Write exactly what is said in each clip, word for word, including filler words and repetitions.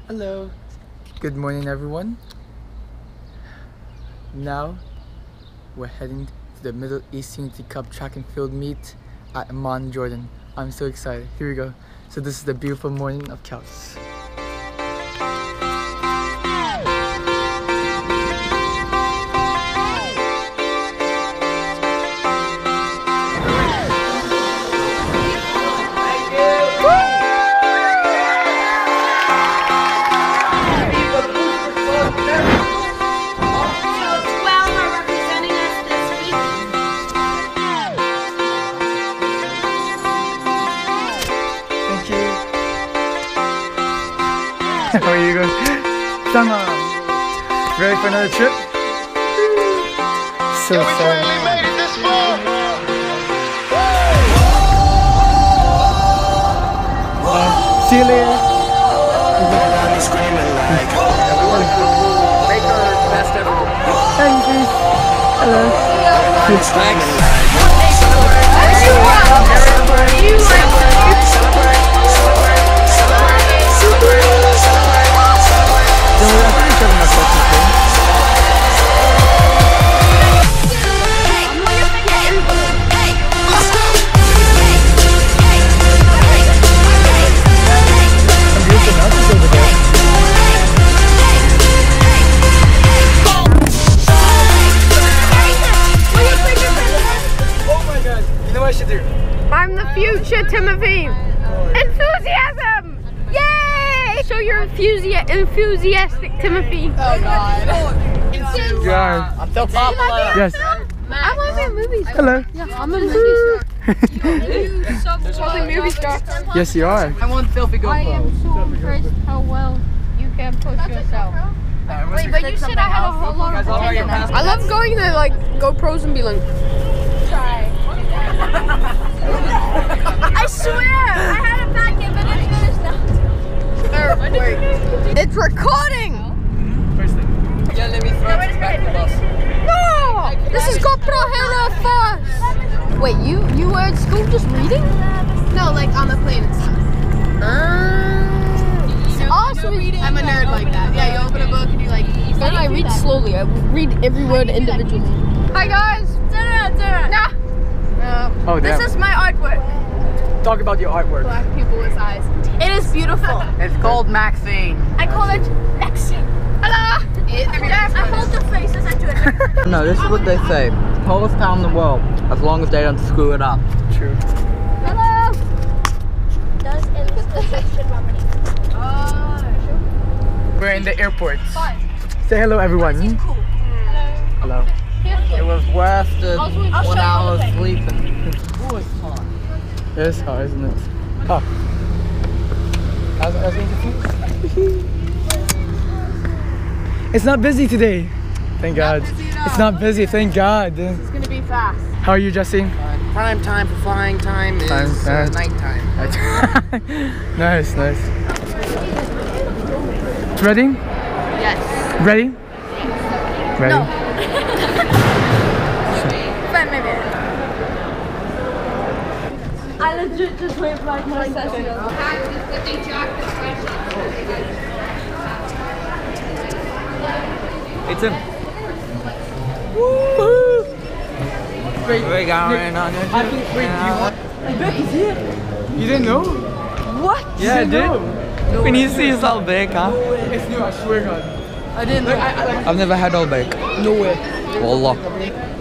Hello. Good morning, everyone. Now we're heading to the Middle East Unity Cup track and field meet at Amman, Jordan. I'm so excited. Here we go. So this is the beautiful morning of KAUST. How are you going? Summer! Ready for another trip? So sorry. Uh, see you later! Make our best ever. Thank you. Hello. I'm the future Timothy. Enthusiasm! Yay! Show your enthusi enthusiastic Timothy. Oh God. God. I'm so popular. Yes. I want to be a movie star. Hello. Yeah, I'm a movie star. Probably movie star. Yes, you are. I want selfie GoPro. I am so impressed how well you can push yourself. Wait, but you said I had a whole lot of potential. I love going to like GoPros and be like, try. I swear, I had it back in, but it's finished now. Er, wait, it's recording. Yeah, let me throw it back the bus. No, this is GoPro Hero first. Wait, you you were at school just reading? No, like on the plane and stuff. Uh, awesome. I'm a nerd like that. Yeah, you open a book and you like. Then I read slowly. I read every word individually. Hi guys. Nah. No. Oh, damn. This is my artwork. Talk about your artwork. Black people with eyes. It is beautiful. It's called Maxine. I call it Maxine. Hello. Yes, I hold the faces. I do it. No, this is what they say. Tallest town in the world, as long as they don't screw it up. True. Hello. Does intersection harmony. We're in the airport. Fine. Say hello, everyone. Cool. Hello. It was worse than I'll one show hour you the sleeping. Ooh, it's hot. It's hot, isn't it? Oh. How's, how's it? It's not busy today. Thank God. It's not busy, thank God. It's gonna be fast. How are you, Jesse? Uh, prime time for flying time is Time, uh, uh, nighttime. Nice, nice. Ready? Yes. Ready? Ready? No. Five minutes. I legit just went like my session. It's him. Woo! Wait, we're going on a I think, wait, you, Baik is here. You didn't know? What? Yeah, I You did. didn't know? When you see yourself Baik, huh? It's new, I swear God. I didn't know. Like, I, I, like, I've never had all Baik. no way. Wallah. I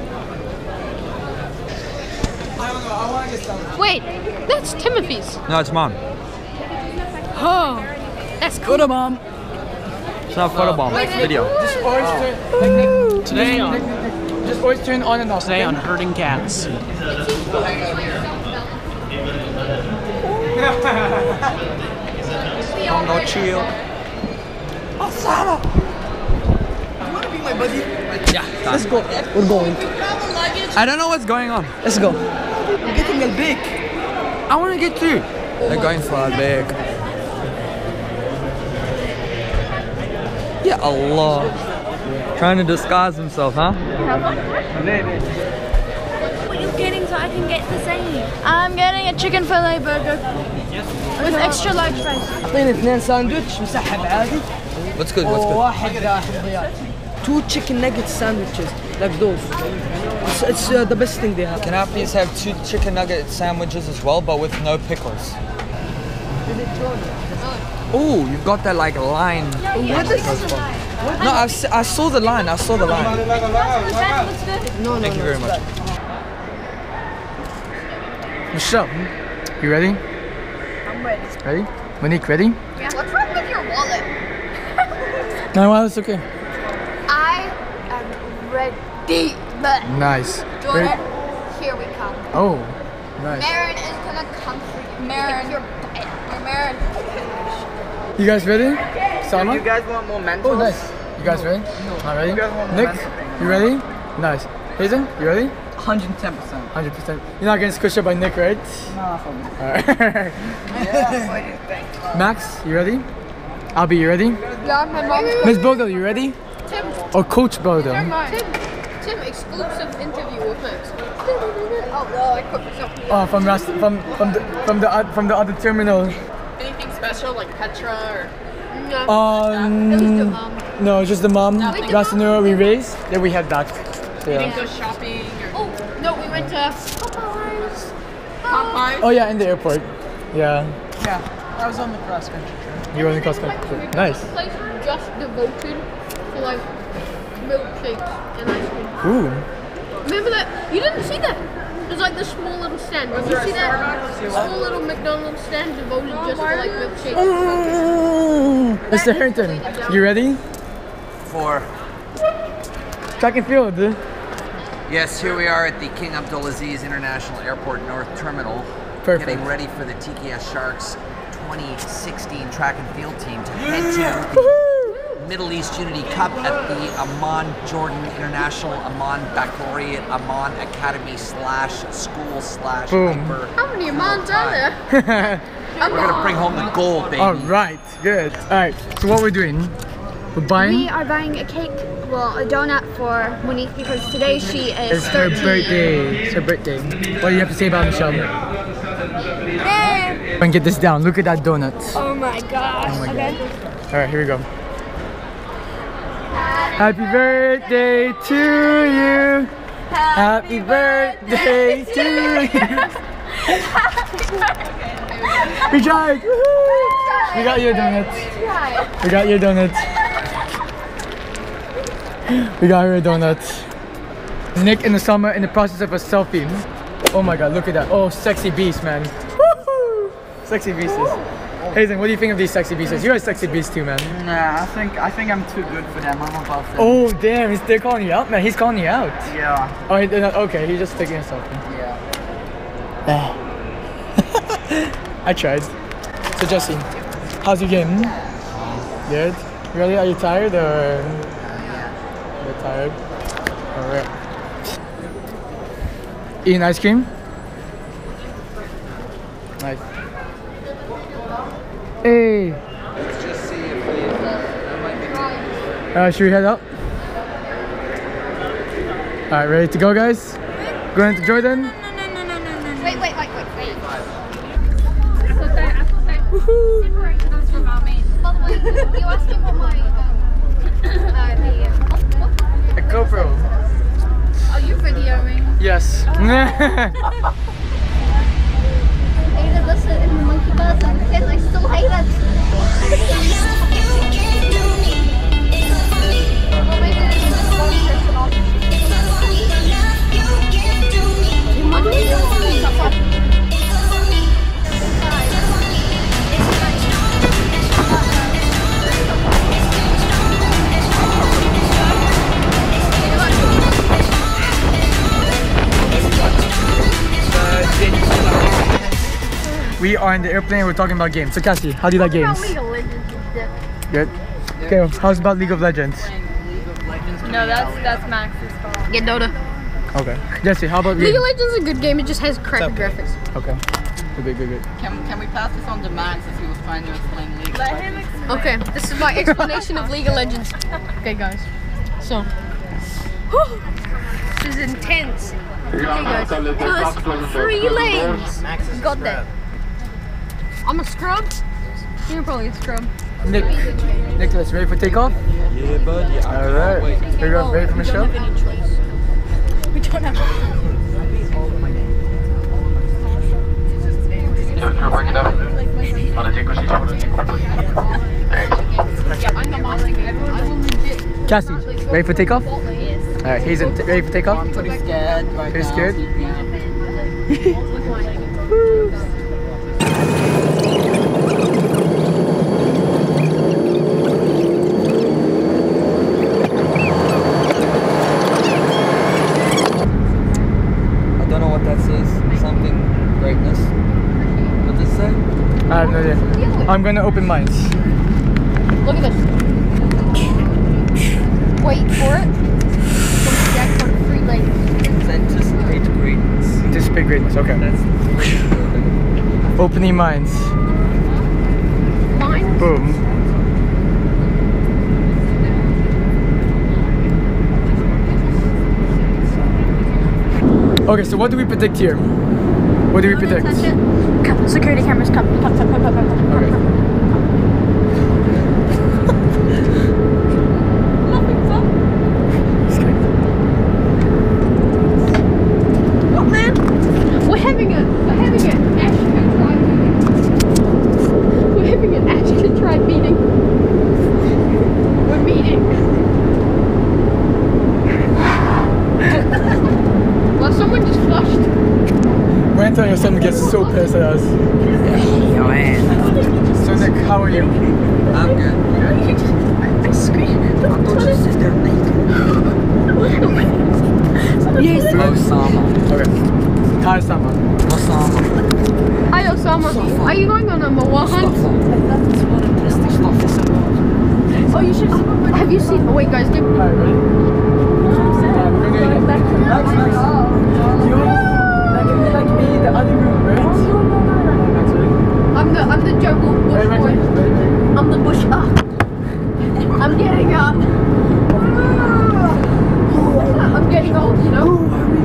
don't know, I want to get some. Wait, that's Timothy's. No, it's mom. Oh, that's cool. Mom. It's not photo bomb, it's video. Just always turn, like, like, Today on just always turn on and off. today okay? on herding cats. Congo chill. Yeah, let's go. We're going. I don't know what's going on. Let's go. We're getting a big. I want to get too. They're going for a big. Yeah, Allah. Trying to disguise himself, huh? What are you getting so I can get the same? I'm getting a chicken fillet burger. with extra large fries. اعطيني اثنين ساندويتش مسحب عادي. What's good? What's good? وواحد حمضيات. Two chicken nugget sandwiches like those. It's, it's uh, the best thing they have. Can I please have two chicken nugget sandwiches as well, but with no pickles? Oh, you've got that like line. No, I've, se- I saw the line. I saw the line. No, no, Thank you no, very much. Michelle, you ready? I'm ready. Ready? Monique, ready? Yeah. What's wrong with your wallet? No, well, it's okay. I am ready. Nice. Jordan, Ready? here we come. Oh, nice. Marin is gonna come for you. Marin, your butt. Your Marin. You guys ready? Salma? You guys want more Mentos? Oh, nice. You guys ready? Not ready? guys want Nick, momentum? you ready? Nice. Hazen, you ready? one hundred ten percent. one hundred percent. You're not getting squished up by Nick, right? Nah, from Alright. Max, you ready? Abby, you ready? Yeah, my mom's Miss Bodo, you ready? Tim. Or Coach Bodo? Tim. Tim, exclusive interview with Max. Oh no, I put myself. Oh, from Rast from from the from the oth- from the other terminal. Anything special like Petra or No. Um, It was the mom. no, just the mom. Rastanura we raised. Then we had that. So, didn't yeah. go shopping or Oh no, we went to Popeyes. Popeyes? Oh yeah, in the airport. Yeah, Yeah, I was on the cross country trip. you were in the cross country. Nice. Place just devoted to like milkshakes and ice cream. Ooh. Remember that? You didn't see that? There's like this small little stand. Did you see that? Small little McDonald's stand devoted just to like milkshakes. Mister Harrington, you ready? For Track and field. yes, here we are at the King Abdulaziz International Airport North Terminal, Perfect. getting ready for the T K S Sharks twenty sixteen track and field team to head to the Middle East Unity Cup at the Amman Jordan International Amman Baccalaureate Amman Academy slash school slash Boom. hyper. How many amounts are there? We're gonna bring home the gold, baby. All right, good. All right, so what we're doing? We're buying. We are buying a cake, well, a donut for Monique because today she is It's her thirteen. birthday. It's her birthday. What do you have to say about Michelle? And get this down. Look at that donut. Oh my gosh. Oh my okay. God. All right, here we go. Happy birthday to you. Happy birthday to you. We tried. Woohoo! We got your donut. We got your donut. We got her a donut. Nick in the summer in the process of a selfie. Oh my god, look at that. Oh, sexy beast, man. Woohoo! Sexy beasts. Hazen, what do you think of these sexy beasts? You're a sexy beast too, man. Nah, I think I think I'm too good for them. I'm above them. Oh, damn, he's, they're calling you out, man. He's calling you out. Yeah. Oh, he- they're not, okay, he's just taking a selfie. Yeah. I tried. So Jesse, how's your game? Good? Really? Are you tired or? You're tired? Alright. Eating ice cream? Nice. Hey! Let's just see if we, that might be Uh, should we head up? Alright, ready to go, guys? Going to Jordan? Wait, wait, wait, wait, wait. Woohoo! By the way, you asked me what my um, uh, the A GoPro. are you videoing? Yes. Hated listen in the monkey bars and kids, I still hate it. Well, maybe this is just one person on. You might be able to do something. We are in the airplane, we're talking about games. So Cassie, how do you like games? Good. Okay, how's about League of Legends? No, that's that's Max's fault. Get Dota. Okay. Jesse, how about League you? of Legends is a good game, it just has crappy graphics. Okay. Good, good, good. Can can we pass this on to Max as he was trying to explain League? Let him explain. Okay, this is my explanation of League of Legends. Okay, guys. So, whew, this is intense. Okay, guys. So there's three lanes. Got that. I'm a scrub. You're probably a scrub. Nick, Nicholas, ready for takeoff? Yeah, bud. Yeah. All right. Here we go. Ready for Michelle? We don't have Cassie, ready for takeoff? Alright, he's in ready for takeoff? I'm pretty scared right Pretty now. scared? I don't know what that says. Something greatness. What does it say? I have no idea. I'm gonna open mine. Look at this. Wait for it. Jackpot free lanes. It's anticipate greatness. Anticipate greatness, okay. That's Opening mines. Mine. Boom. Okay, so what do we predict here? What do we predict? Come, security cameras, come, come, come, come, come, come. Okay. Nothing's up. Just kidding. What, man? We're having a, we're having an Ashton tribe meeting. We're having an Ashton tribe meeting. We're meeting. Well, someone just flushed. We're gonna tell you someone gets so pissed at us. Yo, man. So Nick, how are you? I'm good. I screamed. I'm going to sit there naked. Yes. Osama. Okay. Hi, Sama. Osama. Hi, Osama. Are you going on a moa hunt? Oh, you should. Have you seen? Oh, wait, guys. Give me. Alright, ready? Max, Max. You like, like me, the other room, right? Max, ready? I'm the I'm the jungle bush Ready, ready, boy. ready, ready? I'm the bush. Ah. I'm getting up. I'm getting old, you know.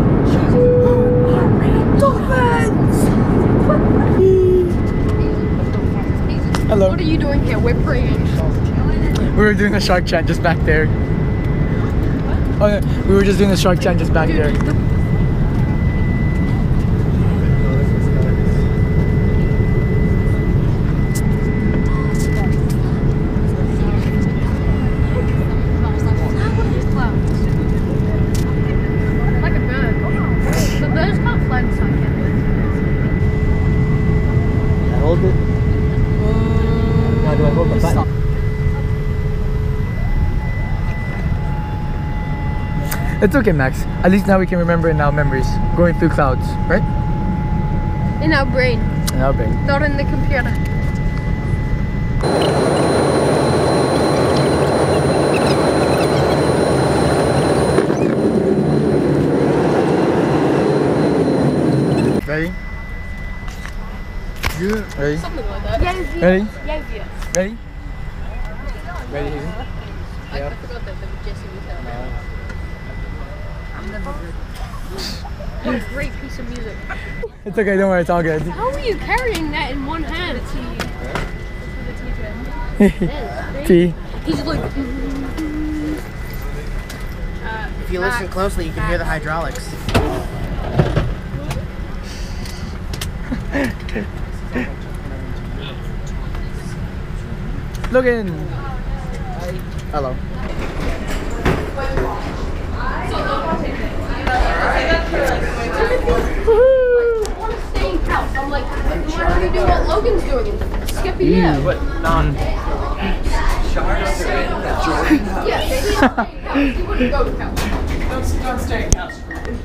Hello. What are you doing here? We're praying. We were doing a shark chant just back there. Oh, no, we were just doing a shark chant just back there. Like a bird. But birds can't fly in the sun, can they? Hold it. Now do I hold the button? It's okay, Max. At least now we can remember in our memories. Going through clouds, right? In our brain, In our brain. not in the computer. Ready? Yeah. Ready? Something like that. Ready? Yeah, yeah. Ready? Ready, Hazen? I, I forgot that the Jesse was out there. What a great piece of music. It's okay, don't worry, it's all good. How are you carrying that in one hand? P. He's like. If you listen closely, you can hear the hydraulics. Look in. Hello. I'm like, why don't you do what Logan's doing? Skip a year. What? Non. Yeah, they didn't You wouldn't go to Cal. Don't, don't stay in house.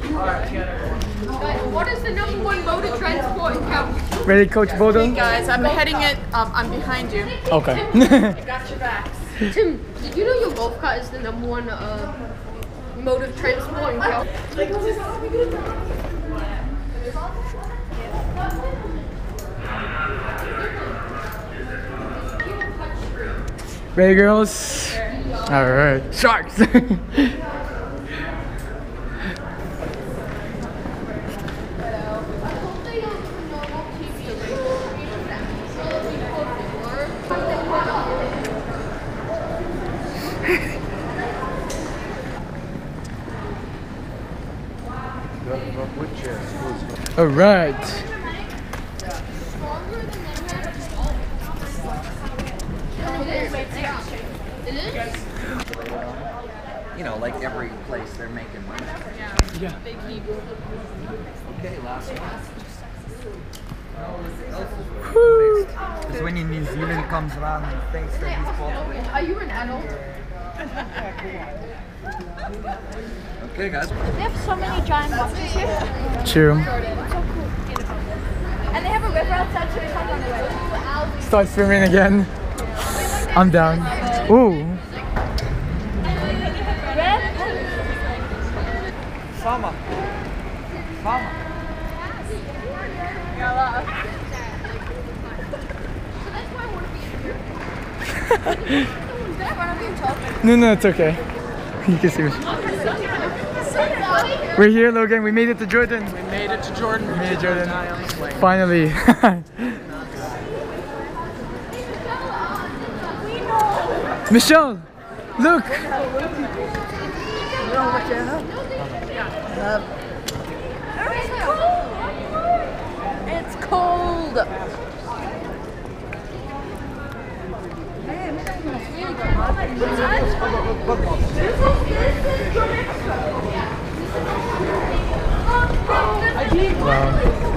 Guys, what is the number one mode of transport in Cal? Ready, Coach Bodo? Guys, I'm heading it. Um, I'm behind you. Okay. I got your backs. Tim, did you know your golf cart is the number one uh, mode of transport in Cal? Ready, girls? All right. Sharks. All right. You know, like every place, they're making money. Yeah. Okay, last one. Because when in New Zealand comes around and thinks that he's bought. Are you an adult? Okay, guys. They have so many giant boxes here. True. So cool. And they have a river outside, so we come on the way. Start swimming again. I'm down. Ooh. Farmer. Farmer. No, no, it's okay. You can see me. We're here, Logan. We made it to Jordan. We made it to Jordan. We made it to Jordan. Finally. Michelle, look. It's cold. Wow.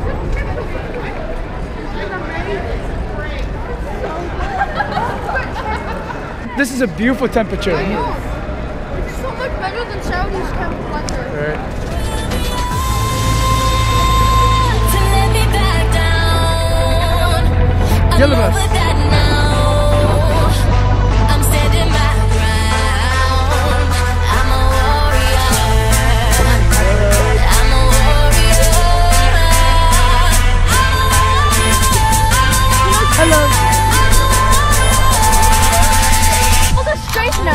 This is a beautiful temperature. It's so much better than Saudi's temperature. Right. Yellow bus. Hello. Oh, they're straight now.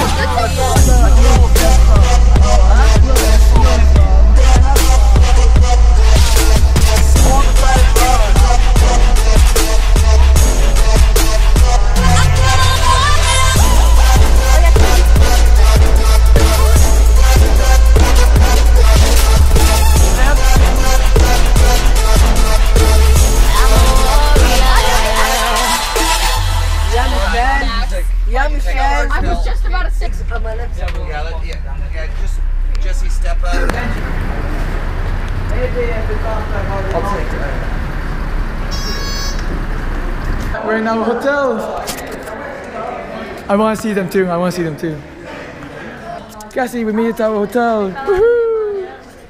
Yeah, Michelle. I was just about a six. Yeah, yeah, let, yeah, yeah, just Jesse step up. I'll take it. We're in our hotel. I want to see them too. I want to see them too. Cassie, we made it to our hotel. Woohoo!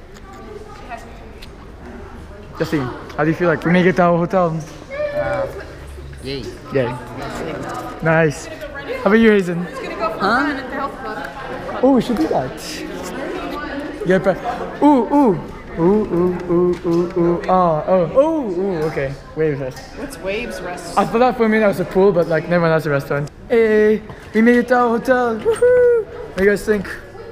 Jesse, how do you feel like we made it to our hotel? Uh, yay. Yay. Nice. How about you, Hazen? Huh? Oh, we should do that. Yeah, but ooh, ooh, ooh, ooh, ooh, ooh, ooh. Oh, oh, oh, ooh. Okay, wave rest. What's waves rest? I thought for a minute that was a pool, but like never mind, that's a restaurant. Hey, we made it to our hotel. Woohoo! What do you guys think?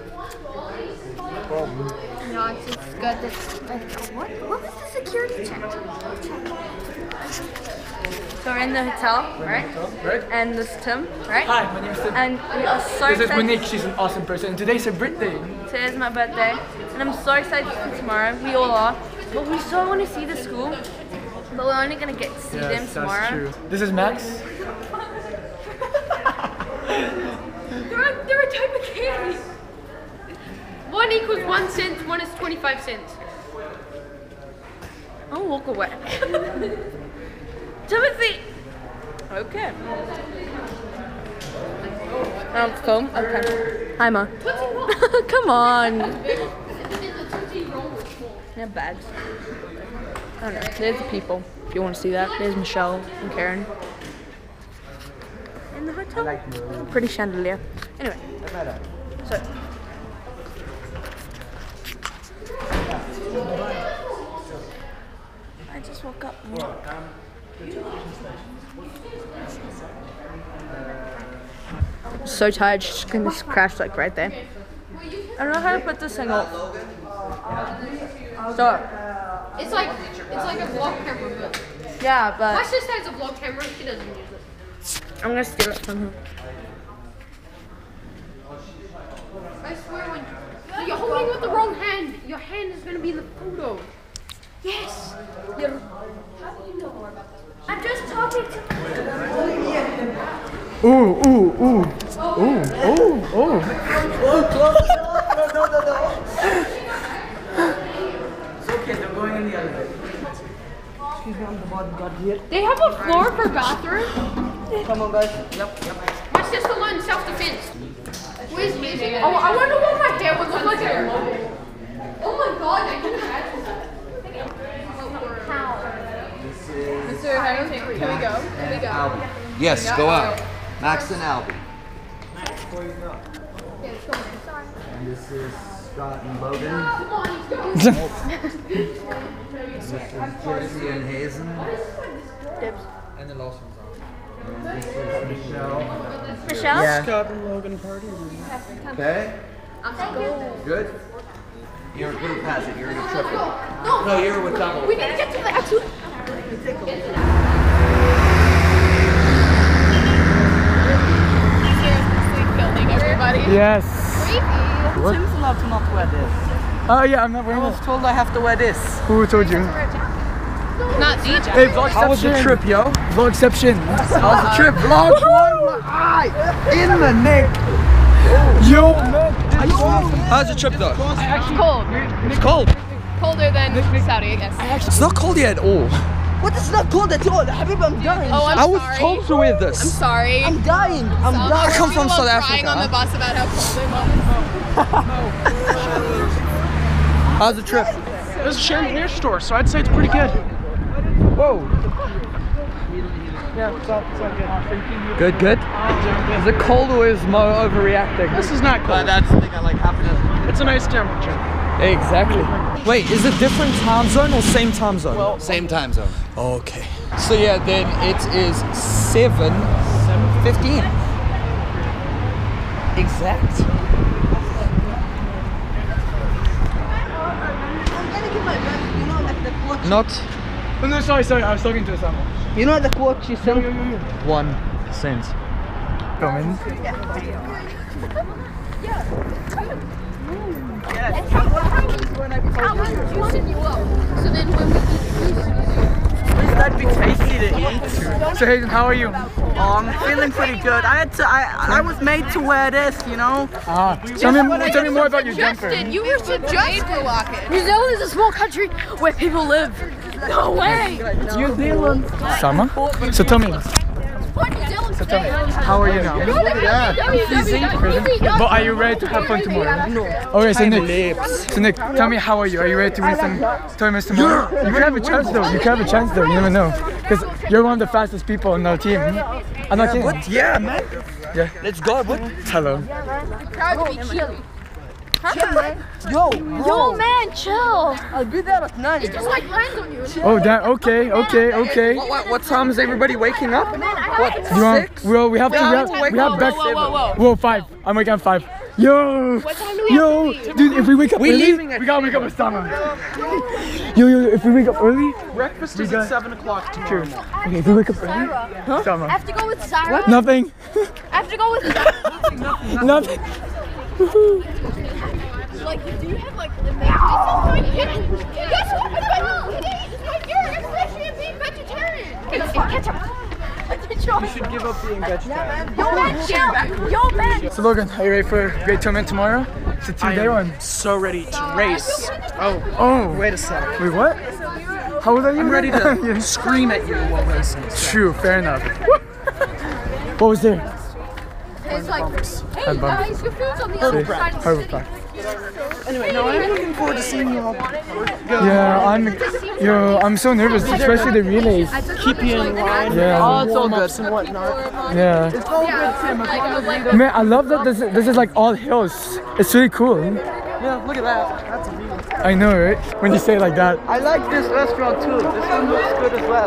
No, it's, it's good. It's, like, what, what was the security check? So we're in the hotel, right? Right? And this is Tim, right? Hi, my name is Tim. And we are so This is excited. Monique. She's an awesome person. And today's her birthday. Today's my birthday, and I'm so excited for tomorrow. We all are, but we so want to see the school. But we're only gonna get to see Yes, them tomorrow. that's true. This is Max. They're a, they're a type of candy. One equals one cent. One is twenty-five cents. I'll walk away. Timothy. Okay. Um, phone. Okay. Hi, Ma. Come on. Yeah, bags. I don't know. There's the people. If you want to see that, there's Michelle and Karen. In the hotel. Pretty chandelier. Anyway. So. I just woke up. So tired, she's gonna just crash like right there. I don't know how to put this thing off. So It's like it's like a vlog camera, but yeah, my but sister has a vlog camera. She doesn't use it. I'm gonna steal it from her. I swear, when you're holding with the wrong hand, your hand is gonna be in the photo. Yes. You're... How do you know more about that? I'm just talking to. Ooh, ooh, ooh, ooh, ooh, ooh. Oh, close. No, no, no, no. It's okay, they're going in the elevator. Excuse me, I'm the bodyguard here. They have a floor for bathroom. Come on, guys. Yep, yep. My sister learned self-defense. Where's music? Oh, I wonder what my hair would look like at a moment. Oh my god, I can imagine that. Mister Hayden, can we go? Can we go? Albie. Yes, go out. Max and Albie. Max, where you go? And this is Scott and Logan. Come on, let's go. This is Jesse and Hazen. Dibs. And the last one's on. And this is Michelle. Michelle? Yeah. Scott and Logan party. Okay. I'm go. Good. Your group has it. You're in a triple. No, no, you're with double. We need to get to that too. Filming everybody. Yes. What? Tim's allowed to not wear this. Oh yeah, I'm not I wearing was this. told I have to wear this. Who told you? Not D J. Hey, vlogception. How was the trip, yo? Vlogception. How was the trip? Vlog one. Eye in the neck. Yo, man. How's the trip though? It's cold. It's cold. Colder than Saudi, I guess. It's not cold yet at all. What is not cold at all? Habib, I'm dying. Oh, I'm I was sorry. told to wear this. I'm sorry. I'm dying. I'm So- dying. I come from People South are Africa. crying on the bus about how cold it was. How's the trip? It was a chandelier store, so I'd say it's pretty good. Whoa. Yeah, it's all, it's all good. Good, good. Is it cold or is Mo overreacting? This is not cold. that's the thing I like happening. It's a nice temperature. Exactly. Wait, is it different time zone or same time zone? Well, Same time zone. okay. So yeah, then it is seven fifteen. Exact. Not. Oh no, sorry, sorry. I was talking to someone. You know the quote you said? One cent. Come in. How much juicing you up? So then when we Wouldn't that be tasty to eat? So Hayden, how are you? Oh, I'm feeling pretty good. I had to. I I was made to wear this, you know. Ah, tell me, tell me more about your jumper. Justin, you were suggested to walk it. New Zealand is a small country where people live. No way! New Zealand. Summer. So tell me, What New Zealand so tell me, how are you now? But are you ready to have fun tomorrow? No. Okay, so Nick, so Nick, tell me, how are you? Are you ready to win some tournaments tomorrow? You can have a chance though. You can have a chance though. You never know, because you're one of the fastest people on our team. I'm not kidding. What? Yeah, man. Yeah. Let's go. What? Hello. Proud to be cute. Yo, Yo, man, chill. I'll be there at nine. Just like lands on you. Oh, damn. Okay, okay, okay. What, what, what time is everybody waking up? What? You want? Six? Well, we have to. We have, we have back. Whoa, whoa, whoa. Whoa, five. I'm waking up five. Yo. What time do we Yo, have to leave? dude, if we wake up We early, leaving at we gotta wake up with Sama. Yo, yo, if we wake up early, Breakfast We is got- at seven o'clock tomorrow. true. Okay, if we wake up early, I Sama. have to go with Sarah. Nothing. I have to go with Sarah. Nothing. Like, do you have like the Guess what? You're especially being vegetarian. You should give up being vegetarian. Yo, man, chill. Yo, man. So Logan, are you ready for a great tournament tomorrow? It's a two-day one. So ready to race. Oh, Oh. wait a sec. Wait, what? How old are you? I'm ready to Yeah. scream at you while racing. True, fair enough. What was there? It's like, hey I'm bummed. guys, your food's on the other side of the Harbor city. Park. Anyway, no, I'm looking forward to seeing you all. Yeah, I'm. Yo, I'm so nervous, especially the relays. Keep you in line. Yeah. Oh, it's all good and whatnot. Yeah. It's all good, Tim. As long as we don't- Man, I love that this is, this is like all hills. It's really cool. Yeah, look at that. That's a view. I know, right? When you say it like that. I like this restaurant too. This one looks good as well.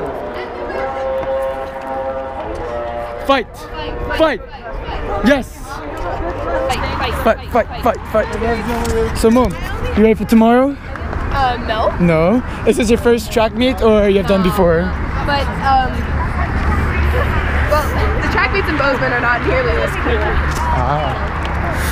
Fight! Fight! Yes! Fight, fight, fight, fight. So, Mom, you ready for tomorrow? Uh, no. No. Is this your first track meet or you have done before? But, um, well, the track meets in Bozeman are not nearly this cool. Ah,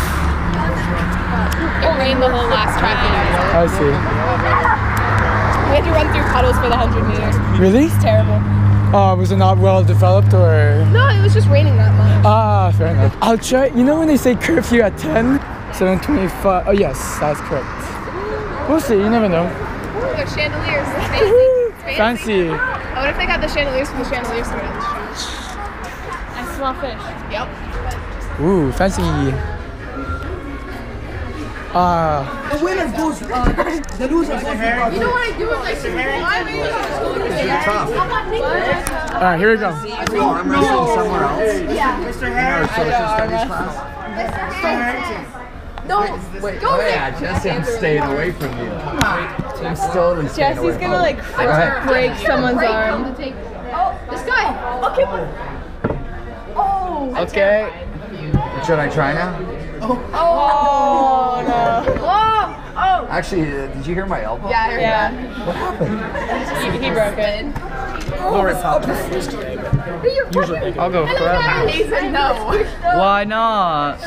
It rained the whole last track meet. I see. We had to run through puddles for the hundred meters. Really? It's terrible. Uh, was it not well developed or? No, it was just raining that much. Ah, fair enough. I'll try. You know when they say curfew at ten, seven twenty-five. Oh yes, that's correct. We'll see. You never know. Ooh, the chandeliers. It's fancy. It's fancy. Fancy. Oh, what if they got the chandeliers from the chandelier store down the street? I smell fish. Yep. Ooh, fancy. Ah. The winner goes, uh, the loser goes. You know what I do with like some Alright, here we go. Arm wrestling somewhere else. Yeah. Mister Our Harris. social studies class. Mister Harrington. No, Wait, go oh there. yeah, Jesse, I'm staying away from you. I'm totally staying away Jesse's from gonna like Go ahead. break someone's arm. Oh, this guy. Okay. Oh. Okay. Should I try now? Oh no. Oh. Oh. Actually, uh, did you hear my elbow? Yeah, I heard yeah. What happened? He, he broke it. Glory pop. Usually, I'll go forever. He said no. Why not?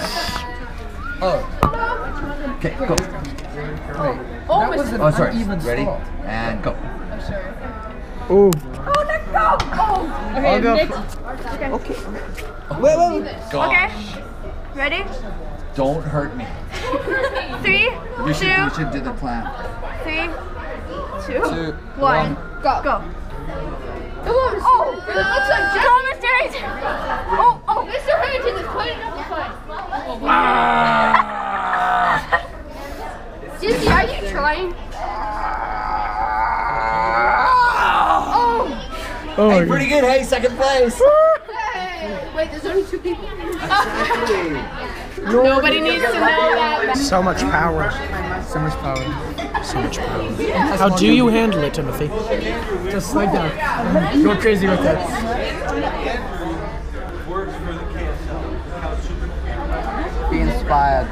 Oh. Okay, go. Oh, was Oh, sorry. Ready? And go. Ooh. Oh, let's go. Oh. Okay, I'll go. Nick. Wait, wait, wait. Okay. Ready? Don't hurt me. Three, We should, two, we should do the plan. three, two, Two, one. Go. Go. Oh, it looks like Go, Mister Harrington. Oh, oh, Mister Harrington is putting up a fight. Jesse, are you trying? Oh. Oh my Hey, god. pretty good. Hey, second place. Hey. Wait, there's only two people. Nobody needs to know that. So much power. So much power. So much power. How do you handle it, Timothy? Just like that. Go crazy with that. Be inspired.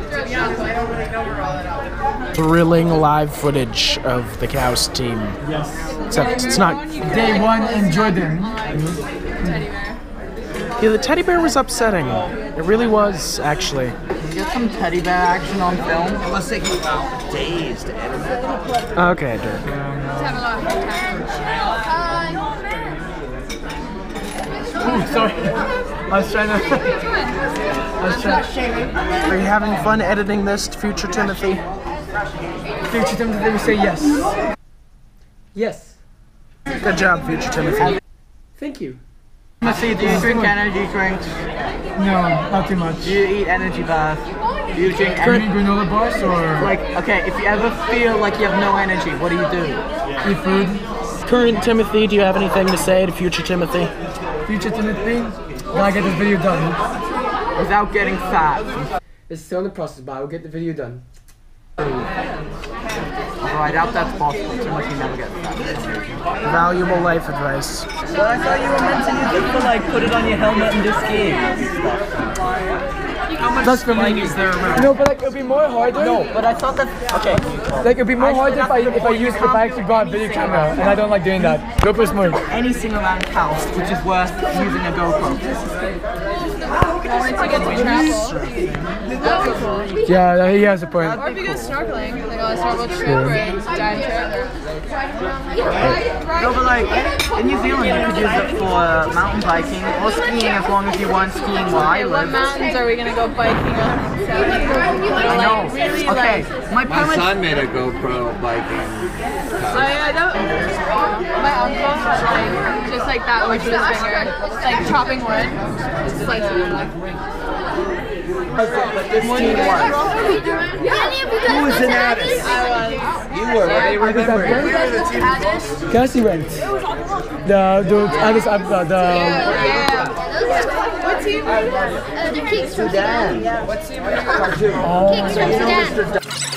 Thrilling live footage of the KAUST team. Yes. Except it's not. Day one in Jordan. Yeah, the teddy bear was upsetting. It really was, actually. Get some teddy bear action on film. It must take you days to edit that. Okay, Dirk. Ooh, sorry. I was trying to. I was trying. Are you having fun editing this, future Timothy? Future Timothy, we say yes. Yes. Good job, future Timothy. Thank you. Timothy, do you drink energy drinks? No, not too much. Do you eat energy baths? Do you drink Current energy? granola bars or Like, okay, if you ever feel like you have no energy, what do you do? eat food? Current Timothy, do you have anything to say to future Timothy? Future Timothy, gotta get this video done. Without getting fat. It's still in the process, but I will get the video done. Although I doubt that's possible. Timothy never gets fat. Valuable life advice. But I thought you were meant to use it for like put it on your helmet and do skiing and stuff. How much That's for like me. is there around? No, but like it'll be more harder. No, but I thought that okay. Like it'd be more harder if I if I use if I actually brought a video camera, and I don't like doing that. GoPro's smart. Anything around KAUST, which is worth using a GoPro. Once you get to travel. Yeah, he has a point. Or if you go snorkeling, like on a snorkel trip or a giant trip. No, but like in New Zealand, you could use it for uh, mountain biking or skiing as long as you weren't skiing where I Okay, what live. mountains are we gonna go biking on? I know. Really, Okay, like- my My parents. son made a GoPro biking. Oh yeah, I don't. My uncle had like just like that much with his finger, like chopping wood. Just like Who was in Addis? I was. You were. I remember. Cassie went. The the Addis Ababa. The Yeah. What team? Uh, the Kings from Sudan. What team? Khartoum. Kings from Sudan.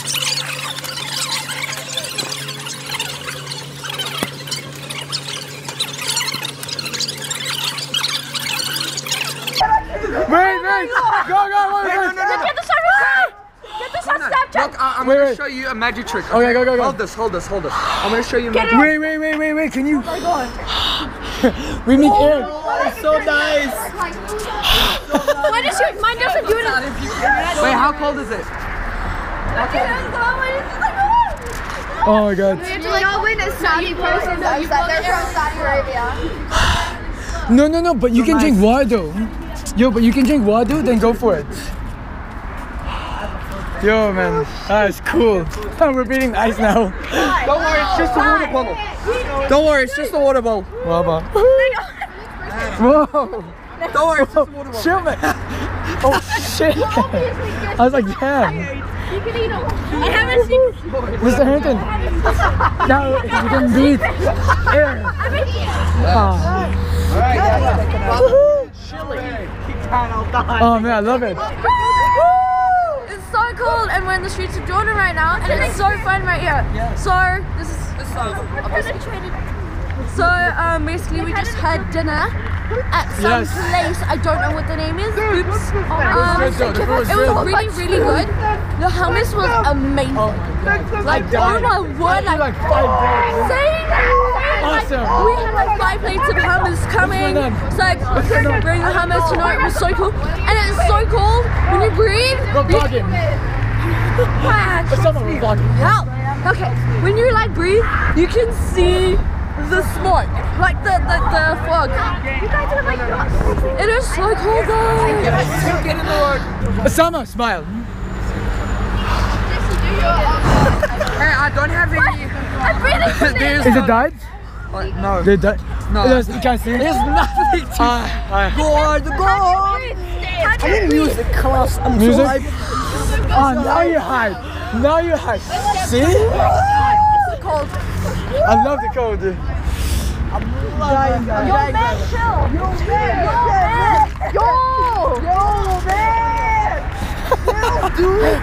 wait, wait, go, go, wait, wait. Get the surface! Get the surface! Look, I- I'm Wait, gonna wait. show you a magic trick. Okay, go, go, go. Hold this, hold this, hold this. I'm gonna show you a magic. Wait, wait, wait, wait, wait. Can you? Oh my god. we need air. It's so nice. Why does your, mine doesn't do it? Wait, how cold is it? Okay, let's go. It's like, oh. Oh my god. No one is Saudi person knows that they're from Saudi Arabia. No, no, no, but you can drink water though. Yo, but you can drink water, then go for it. Yo, man, that's cool. We're beating the ice now. Don't worry, it's just a water bottle. Don't worry, it's just a water bottle. Whoa. Don't worry, it's just a water bottle. Chill, man. Oh, shit. I was like, damn. You can eat them. I haven't seen. Mister Harrington. Now, you can breathe air. Oh, man, I love it. It's so cold, and we're in the streets of Jordan right now, and it's so fun right here. So this is this is so um, basically we just had dinner at some Yes. place. I don't know what the name is. Oops. Um, good though, the food was it was good. really really good. The hummus was amazing. Oh, my God. Like oh my word, like, like five days. saying Awesome. like, we had like five plates of hummus coming. It's like bring the hummus tonight. It was so cool, and it's so cold when you breathe. Go vlogging. Wow. Someone was vlogging. Help! Okay, when you like breathe, you can see the smoke, like the the, the fog. You guys are like, it is so cold though. Get in the road. Osama, smile. Hey, I don't have any. I'm breathing from this. Is it died? No. They died? No. There's, you can't see it? There's nothing to Ah, ah. God, God. I need music class. I'm Music? so hyped. Ah, now you're hype. Now you're hype. See? It's cold. I love the cold. I'm dying, I'm dying. Man, chill. Yo, man. Yo, Yo, man. Yo, dude.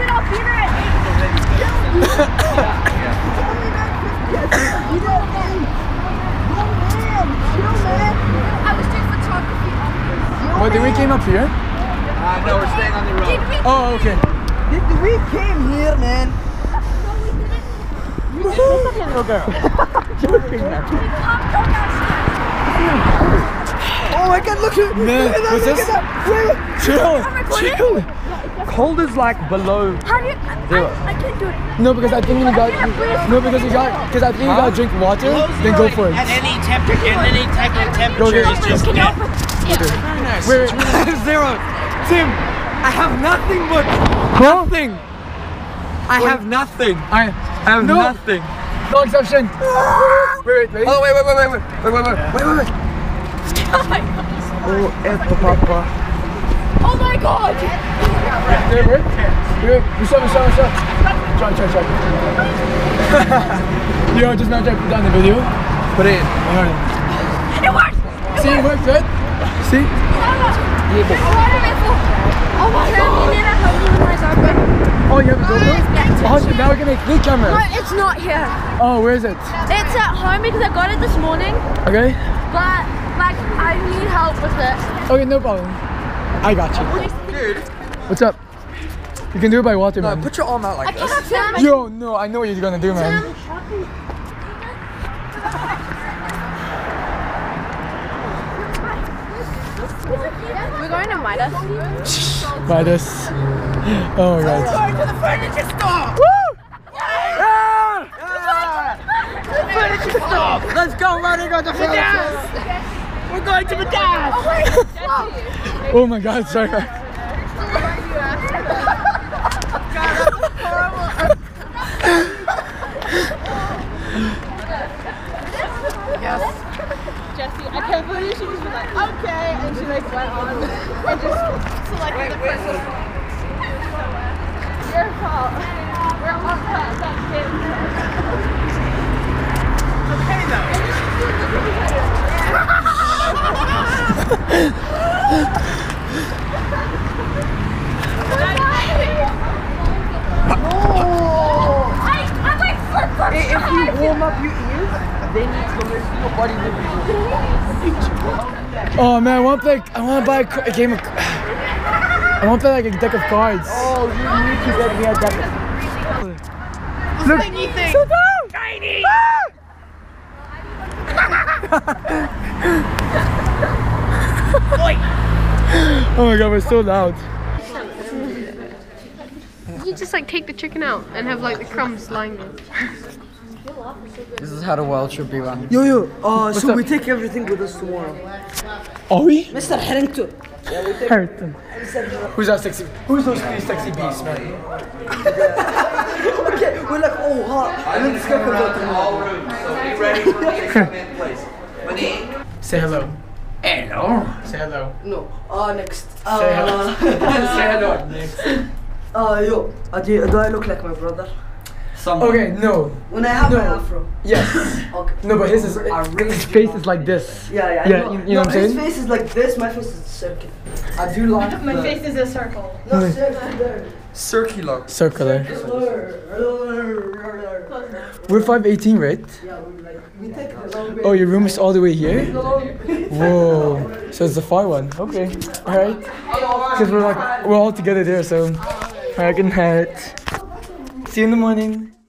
I was doing photography. What, did we came up here? Uh, no, we're staying on the road. Oh, okay. Did we came here, man? Little girl. Oh my God, look at Man, look at that, what's look this? at that. Wait, Chill, chill. cold is like below. How do you? I, I can't do it. No, because I think you got. No, because you got. Because I think you gotta drink water. Then go for it. At any temperature, at any type of temperature, it's just Can you dead. open? Yeah. Wait, Zero. Tim, I have nothing but nothing. I have nothing. I I have no. nothing. No exception. Wait, wait, wait. Oh wait, wait, wait, wait, wait, wait, wait, wait, wait, wait, wait. Oh, eto papa. Oh my God! Wait, wait. Wait, Michelle, Michelle, Michelle. Try, try, try. Yo, just now try to put down the video. Put it in. Alright. It works! See, it worked, right? See? Oh my God! Oh, you have a GoPro? Oh, so now we can make three cameras. No, it's not here. Oh, where is it? It's at home because I got it this morning, Okay. but like I need help with it. Okay, no problem. I got you. Dude. What's up? You can do it by water, No, man. put your arm out like this. Yo, no, I know what you're gonna do, man. We're going to Midas. By this. Oh my God. Going to the furniture store. Woo! Furniture store. Let's go running on the furniture. We're going to Madame. Oh my God, sorry. Jessie, I can't believe she just was like, okay, and she like went on and just selected the person. Your fault. We're all cut, that's it. Okay though. Hey, if you warm up your ears, then the rest of your body will be warm. Oh man, I want to play. I want to buy a, a game of. I want to play like a deck of cards. Oh, you need to get me a deck. Look, Anything. so down. Tiny. Oh my God, we're so loud. You just like take the chicken out and have like the crumbs lying there. This is how the world should be run. Yo, yo, uh, so up? we take everything with us tomorrow. Are we? Mister Harrington. Harrington. Who's that sexy? Who's those three sexy beasts, man? Okay, we're like, oh, hot. And then this guy comes out tomorrow. Be ready for the come in place. Money. Say hello. Hello. Say hello. No, uh, next. Say Uh, hello. Say hello. Next. uh, yo, uh, do, do I look like my brother? Okay, no. When I have No. my afro. Yes. Okay. No, but his is his face is like this. Yeah, yeah. Yeah, no, you, you know no, what I'm saying? His face is like this, my face is a circle. I do like My the- face is a circle. No, circular. Circular. Circular. Circular. We're five eighteen, right? Yeah, we like, we take the long way. Oh, your room is all the way here? The long way. Whoa. So it's the far one. Okay. Alright. Because we're like we're all together there, so I can head. See you in the morning.